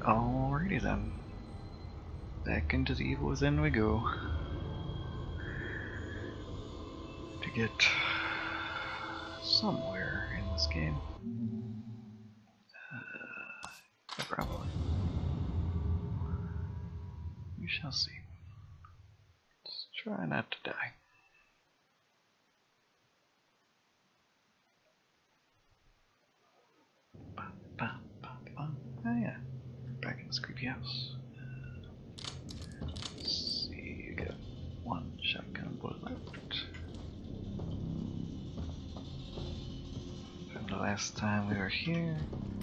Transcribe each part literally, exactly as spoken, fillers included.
Alrighty then. Back into the evil within we go. To get somewhere in this game. Uh, probably. We shall see. Let's try not to die. Ba, ba, ba, ba. Oh yeah. Back in this creepy house. Let's see, you got one shotgun bullet left. From the last time we were here.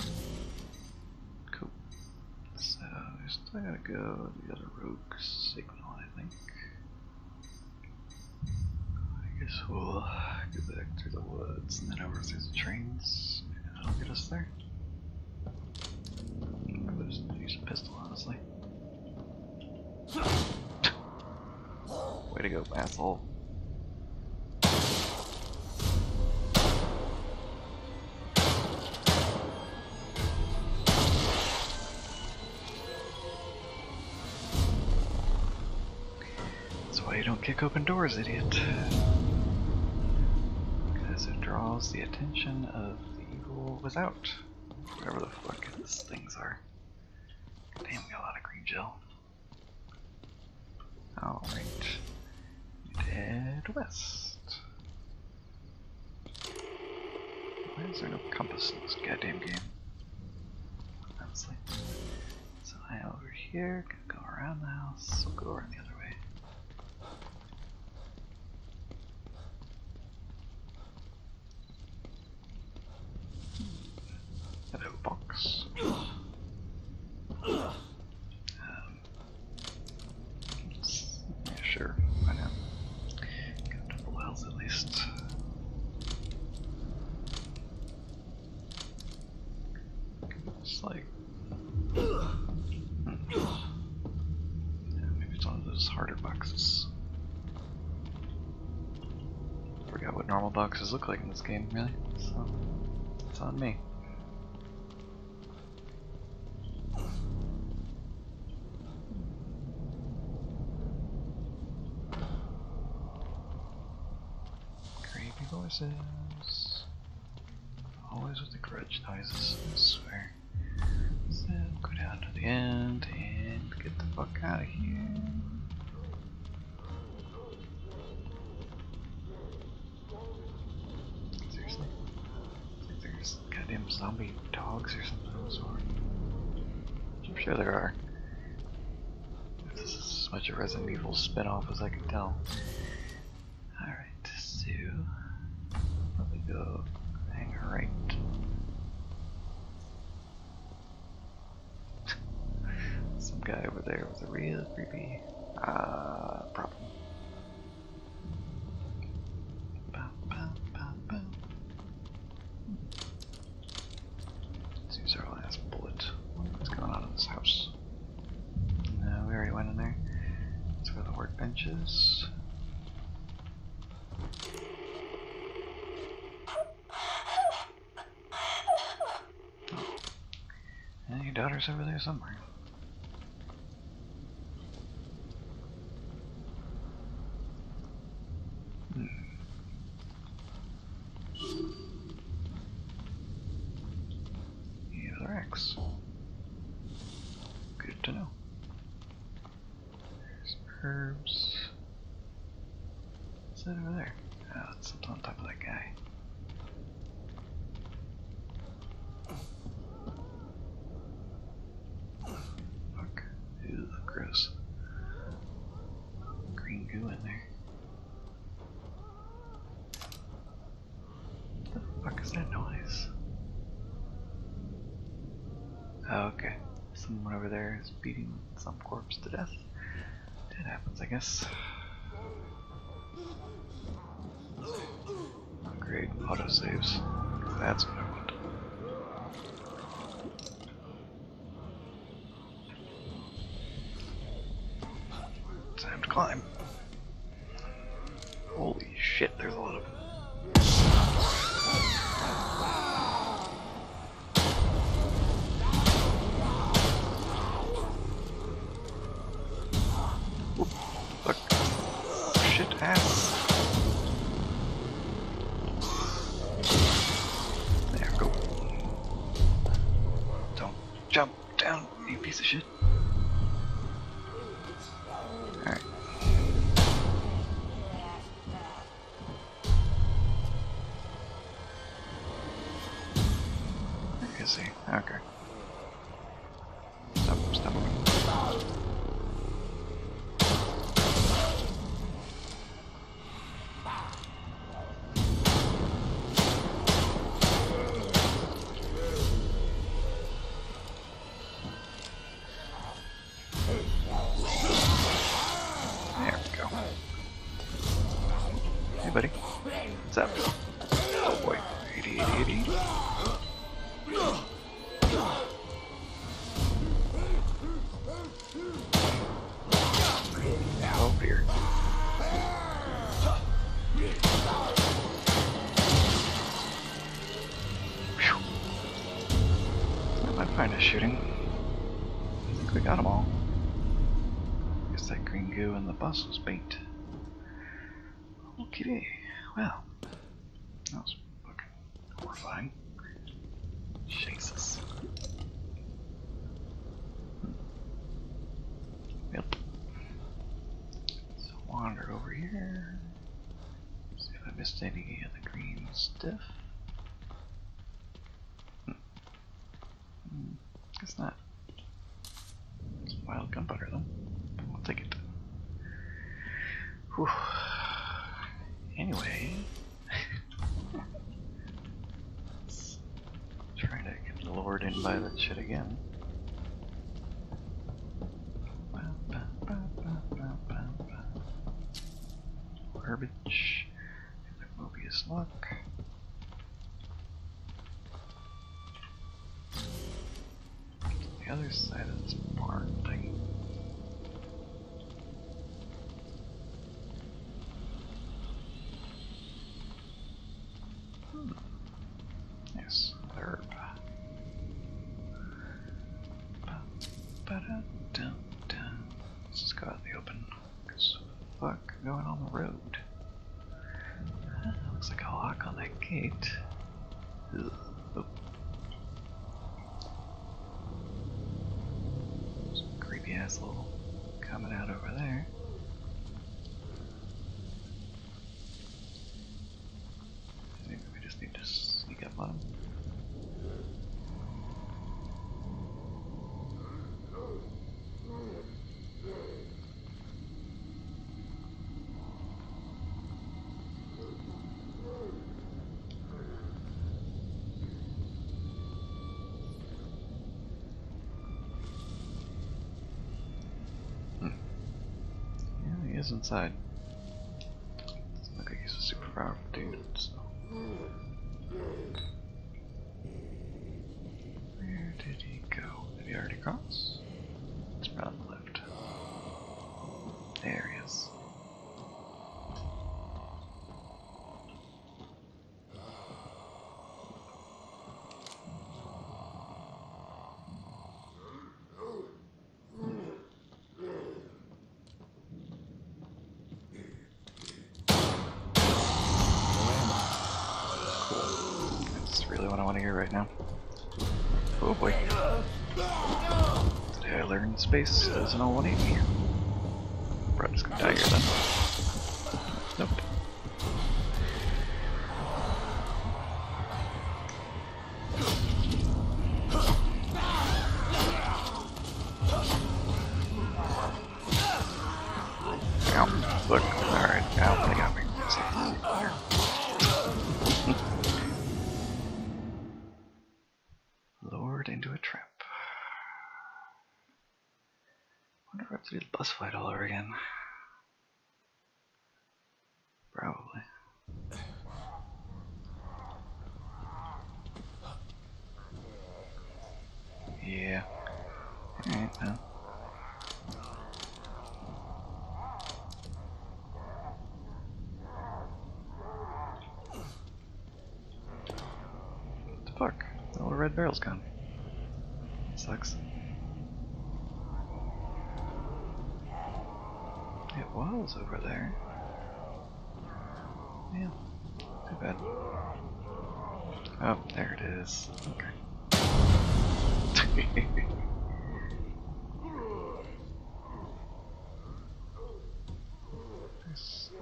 Cool. So we still gotta go to the other rogue signal, I think. I guess we'll go back through the woods and then over through the trains. Maybe that'll get us there. I'll just use a pistol, honestly. Way to go, asshole. That's why you don't kick open doors, idiot. Because it draws the attention of the evil without. Whatever the fuck these things are. Damn, we got a lot of green gel. Alright. Head west. Why is there no compass in this goddamn game? Honestly. So I over here, gonna go around the house, we'll go around the other way. Hello, box. Um, yeah, sure, why not? Got double health at least. It's like, hmm. Yeah, maybe it's one of those harder boxes. Forgot what normal boxes look like in this game, really. So it's on me. Voices. Always with the grudge noises, I swear. So go down to the end and get the fuck out of here. Seriously? It's like there's goddamn zombie dogs or something of the sort. I'm sure there are. This is as much a Resident Evil spin-off as I can tell. Alright, so probably go hang right. Some guy over there with a real creepy uh, problem. Bow, bow, bow, bow. Let's use our last bullet. What's going on in this house? No, we already went in there. That's where the workbench is. And your daughter's over there somewhere. Hmm. The other X. Good to know. There's herbs. What's that over there? Oh, it's something on top of that guy. Ew, gross. Green goo in there. What the fuck is that noise? Oh, okay. Someone over there is beating some corpse to death. It happens, I guess. Oh, great. Autosaves. That's what I want. Time to climb. Holy shit, there's a lot of them. Jump down, you piece of shit. Alright. I see. Okay. Stop, stop moving. Hey buddy, what's up? Oh boy, eighty, eighty, eighty. Oh dear. Whew. Not my finest shooting. I think we got them all. Guess that green goo and the bus was bait. Okay, well, that was fucking horrifying. Jesus. Yep. So wander over here. See if I missed any of the green stuff. Hmm. Hmm. Guess not. Some wild gunpowder though. I'll take it. Whew. Anyway, trying to get lured in by that shit again. Herbage, Mobius lock. The other side of this barn thing. Hmm. Yes, herb. Let's just go out in the open. Cause fuck going on the road. Huh, looks like a lock on that gate. Ugh. Oh. Some creepy ass little coming out over there. Maybe we just need to sneak up on him. Is inside. Doesn't look like he's a super powerful dude, so. Where did he go? Did he already cross? It's probably on the left. There he is. What I want to hear right now. Oh boy. Today I learned space doesn't all one eighty. Probably just gonna die here then. Nope. Ow. Look. Alright. Ow, they got me. Into a trap. Wonder if I have to do the bus fight all over again. Probably. Yeah. Alright, well. What the fuck? All the red barrel's gone. Sucks. It was over there. Yeah. Too bad. Oh, there it is. Okay.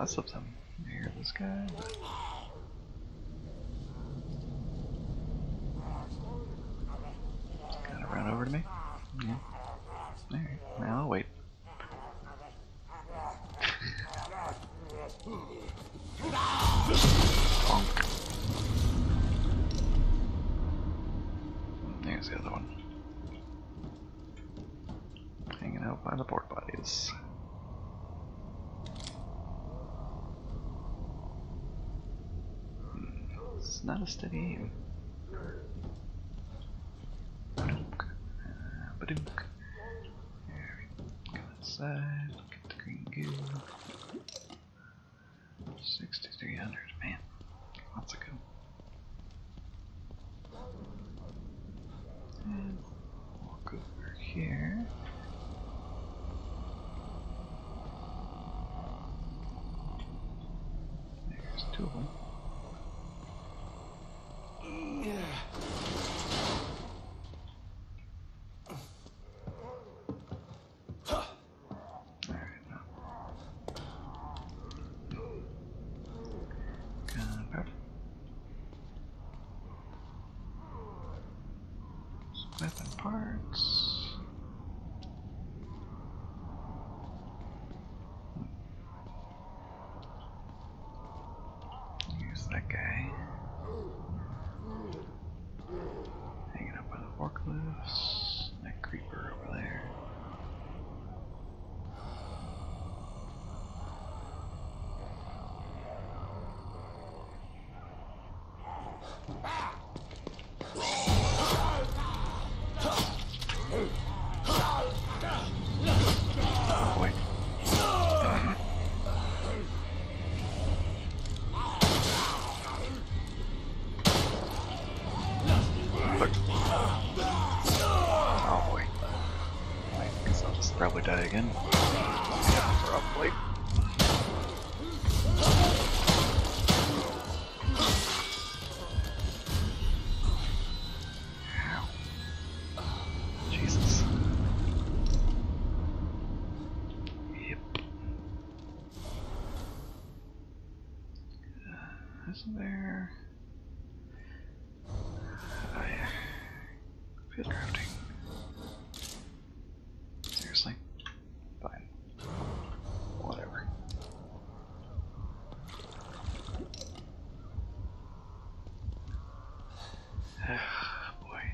less of them. Here's this guy. Gotta run over to me. Yeah. Alright, now I'll wait. Bonk. There's the other one. Hanging out by the pork bodies. Hmm, it's not a steady aim. Badook. Uh, badook. There we go. Inside. Look at the green goo. sixty-three hundred. Man, that's a good. And walk over here. There's two of them. Alright, now. Gunpowder. Weapon parts. Here's that guy. Hanging up by the forklifts. That creeper over there. Oh boy. Look. Oh boy. I guess I'll just probably die again. Yeah, probably. Ow. Jesus. Yep. Uh, isn't there? Oh yeah. Field crafting. Seriously? Fine. Whatever. Boy.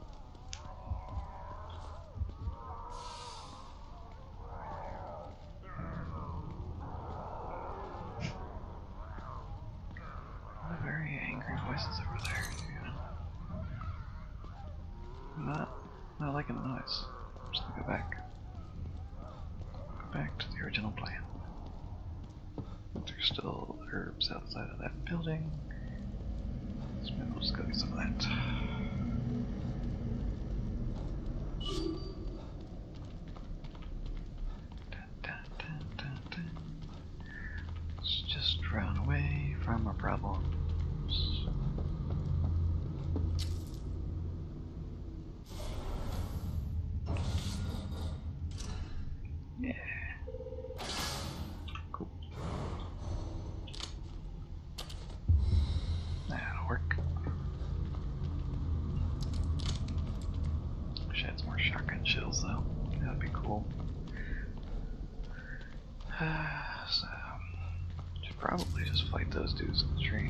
The very angry voices over there. Yeah. Not, not liking the noise. I'm just gonna go back. Go back to the original plan. There's still herbs outside of that building. So maybe we'll just go get some of that. Dun, dun, dun, dun, dun. Let's just run away from our problems. Yeah. Cool. That'll work. Wish I had some more shotgun shells though. That would be cool. So, should probably just fight those dudes in the tree.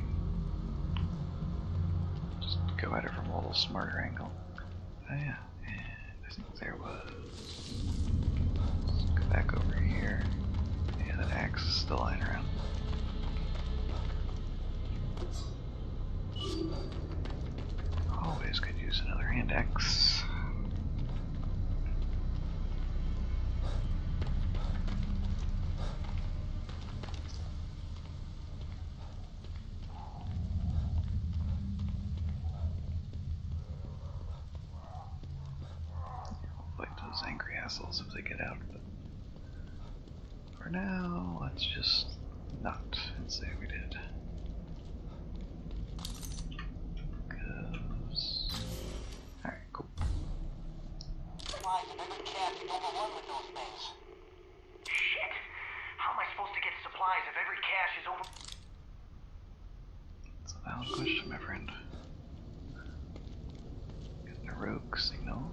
Just go at it from a little smarter angle. Oh yeah, and I think there was. Let's go back over here. Yeah, that axe is still lying around. Always could use another hand axe. Fight those angry assholes if they get out, but for now, let's just not and say we did. Cause... Alright, cool. Shit! How am I supposed to get to supplies if every cache is over? It's a valid question, my friend. Getting a rogue signal.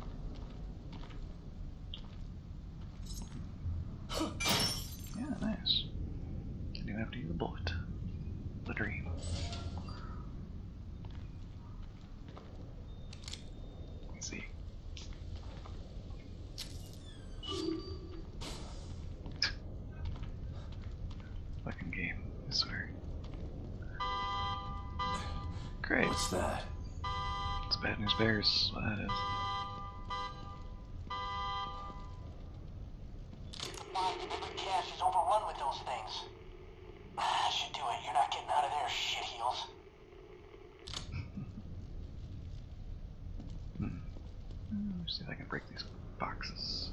Yeah, nice. Didn't even have to use a bullet. The dream. Let's see. Fucking game, I swear. Great. What's that? It's Bad News Bears, what that is. Every cache is overrun with those things. I should do it. You're not getting out of there, shitheels. Hmm. Let's see if I can break these boxes.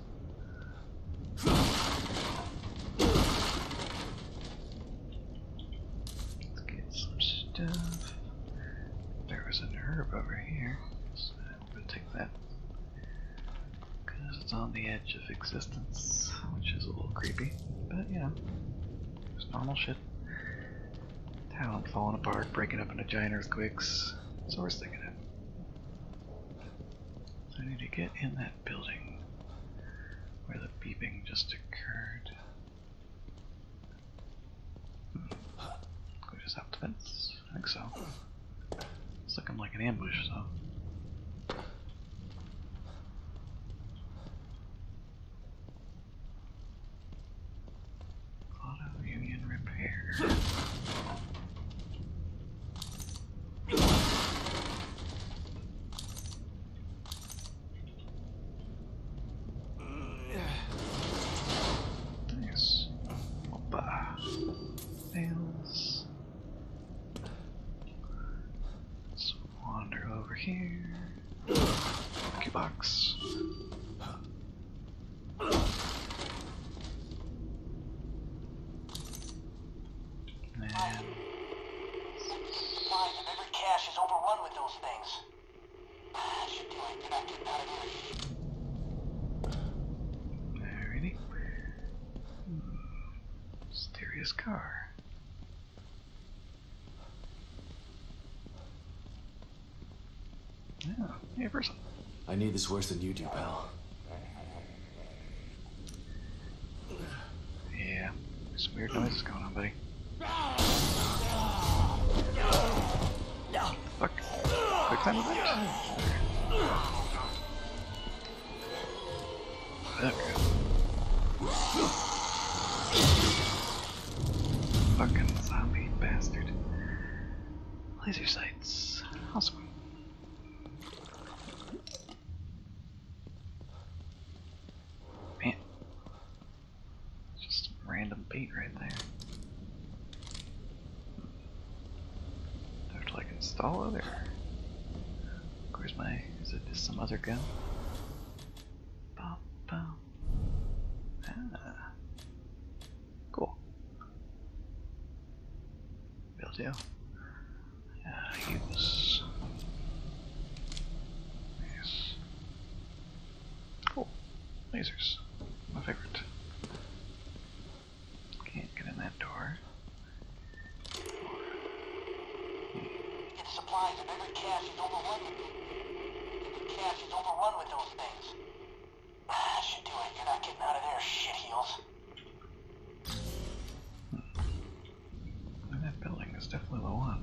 Let's get some stuff. There was an herb over here, so I'm gonna take that. Because it's on the edge of existence, which is a little creepy. But, you know, it's normal shit. Town falling apart, breaking up into giant earthquakes. It's worse than it. So I need to get in that building where the beeping just occurred. Hmm. Can we just hop the fence? I think so. It's looking like an ambush, so. Auto Union Repair. Nice. Opa. Nails. Let's wander over here. Lucky box. And Supplies if every cache is overrun with those things. I should do it. You're not getting out of there. alrighty. Hmm. Mysterious car. Yeah, hey person. I need this worse than you do, pal. Yeah, there's some weird noises going on, buddy. Fuck. Quick time event? Okay. Fucking zombie bastard. Laser sights. Awesome. Man. Just some random bait right there. Do I have to like install it or? Where's my, is it just some other gun? Bum, bum. Ah. Cool. Will do. Uh, use. Yes. Cool. Lasers. My favorite. Can't get in that door. Get supplies if every cache is overrun with Every cache is overrun with those things. I should do it. You're not getting out of there, shitheels. And that building is definitely the one.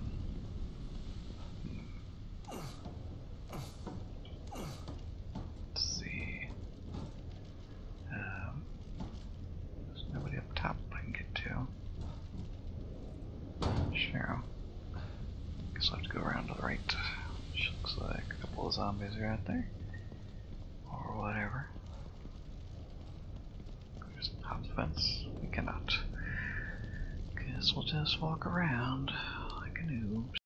Let's see. Um, there's nobody up top I can get to. Sure. Guess I'll have to go around to the right. Which looks like a couple of zombies are out there. Or whatever. Can we just hop the fence? We cannot. Guess we'll just walk around like a noob.